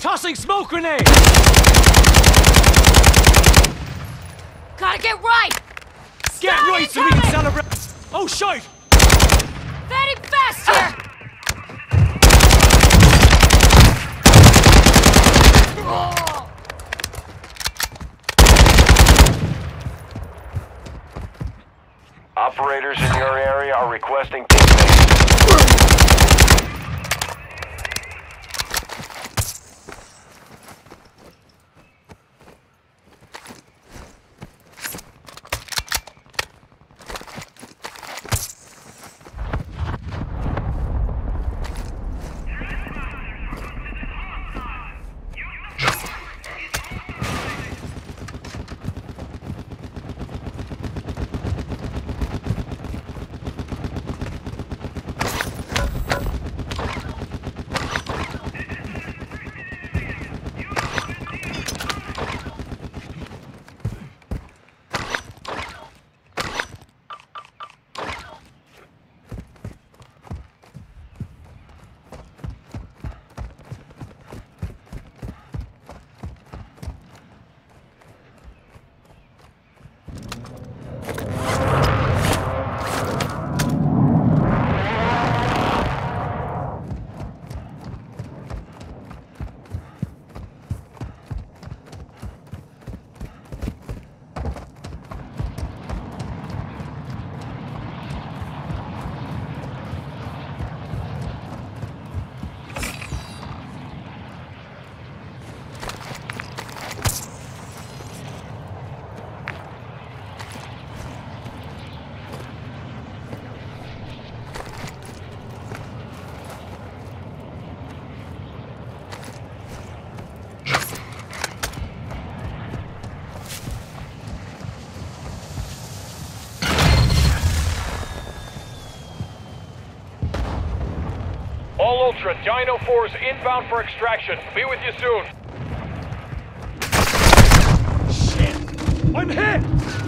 tossing smoke grenade! Gotta get right! Get right so we can celebrate! Oh, shite! Very fast here! Operators in your area are requesting teammates. All Ultra, Dino 4 is inbound for extraction. Be with you soon. Shit! I'm hit!